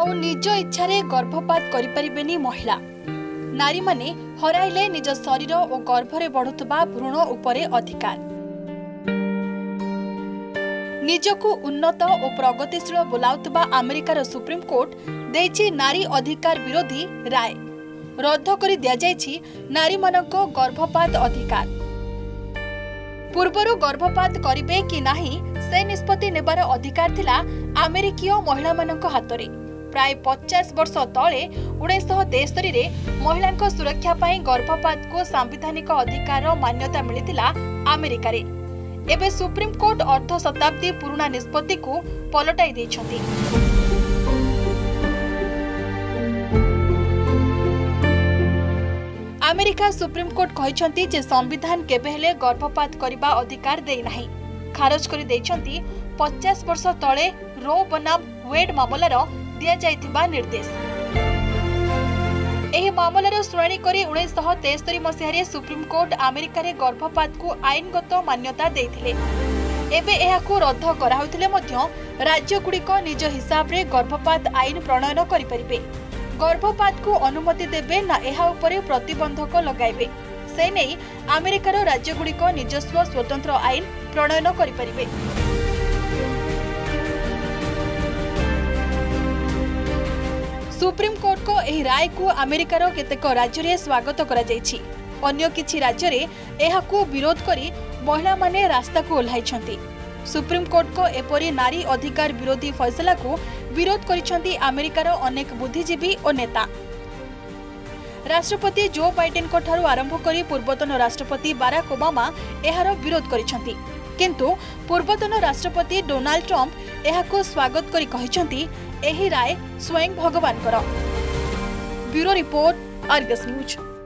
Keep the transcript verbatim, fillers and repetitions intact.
आउ निज इच्छारे गर्भपात करिपरिबेनी महिला नारी माने हराइले निज शरीर और गर्भरे बढ़ुतबा भ्रूण उपरे अधिकार। निजकु उन्नत और प्रगतिशील बोलाउतबा अमेरिकार सुप्रीम कोर्ट देछि नारी अधिकार विरोधी राय रद्द करि दिया जायछि नारी मानको गर्भपात अधिकार। पूर्वरु गर्भपात करिबे कि नाही से निष्पत्ति नेबार अधिकार थिला अमेरिकीय महिला मानक हातरे। प्राय पचास वर्ष तले उन्नीस सौ तेस्तरी रे महिलांक सुरक्षा पाई गर्भपात को सांविधानिक अधिकार मान्यता मिलिथिला अमेरिका रे। एबे सुप्रीम कोर्ट अर्ध शताब्दी पुराना निष्पत्ति को पलटाई दैछथि। अमेरिका सुप्रीम कोर्ट कहिसंती जे संविधान केबे हेले गर्भपात करिबा अधिकार देई नाही। खारज करि दैछंती पचास वर्ष तले रो बनाम वेड मामलार दिया जाइथिबा निर्देश। एही मामलार शुणाणी करी उन्नीस सौ तेस्तरी मसीह सुप्रीम कोर्ट अमेरिका रे गर्भपात को आईनगत मान्यता देइथिले। एबे एहाकू रद्द कराउथिले मध्य राज्यगुड़िक निज हिसाब रे गर्भपात आईन प्रणयन करि परिबे। गर्भपात को अनुमति देबे ना एहा उपरे प्रतिबंधक लगाइबे से नहीं अमेरिकार राज्यगुड़िक निजस्व स्वतंत्र आईन प्रणयन करि परिबे। सुप्रीम कोर्ट को एही राय को अमेरिकार केतेक राज्य रे स्वागत करा जायछि। अन्य किछि राज्य रे एहाकू विरोध करी महिला माने रास्ता को ओल्हाइछंती। सुप्रीम कोर्ट को एपरी नारी अधिकार विरोधी फैसला को विरोध करिछंती अमेरिकार अनेक बुद्धिजीवी और नेता। राष्ट्रपति जो बाइडेन को ठारू आरंभ करी पूर्वतन राष्ट्रपति बाराक ओबामा एहार विरोध करिछंती, किंतु पूर्वतन राष्ट्रपति डोनाल्ड ट्रंप एहाको स्वागत करी कहिछंती एही राय स्वयं भगवान कर। Bureau report, Argus news.